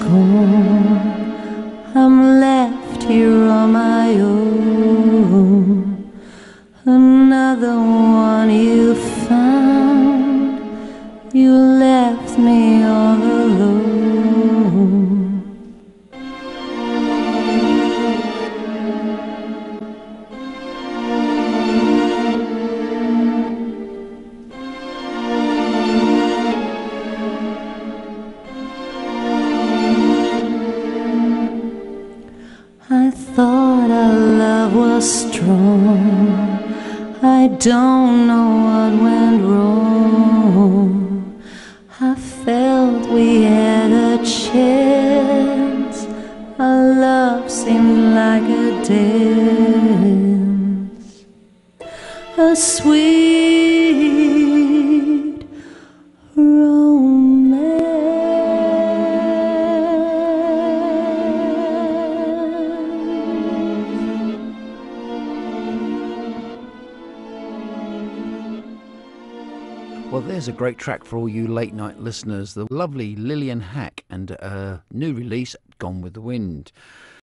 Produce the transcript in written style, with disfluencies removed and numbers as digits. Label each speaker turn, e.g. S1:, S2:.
S1: gone, I'm left here on my own. Another one you found, you left me all alone. I thought our love was strong, I don't know what went wrong. I felt we had a chance, our love seemed like a dance, a sweet romance.
S2: Well, there's a great track for all you late night listeners. The lovely Lillian Hack and a new release, Gone with the Wind.